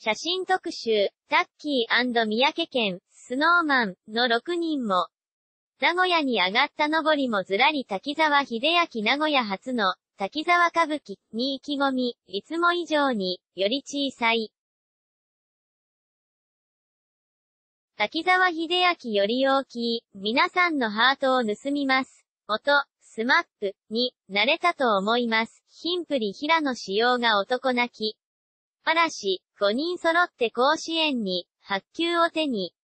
写真特集、タッキー&三宅健、スノーマンの6人も。名古屋に上がったのぼりもずらり滝沢秀明名古屋初の滝沢歌舞伎に意気込み、いつも以上に、より小さい。滝沢秀明より大きい、皆さんのハートを盗みます。音、スマップになれたと思います。ヒンプリ平野紫耀が男泣き。嵐、5人揃って甲子園に、白球を手に。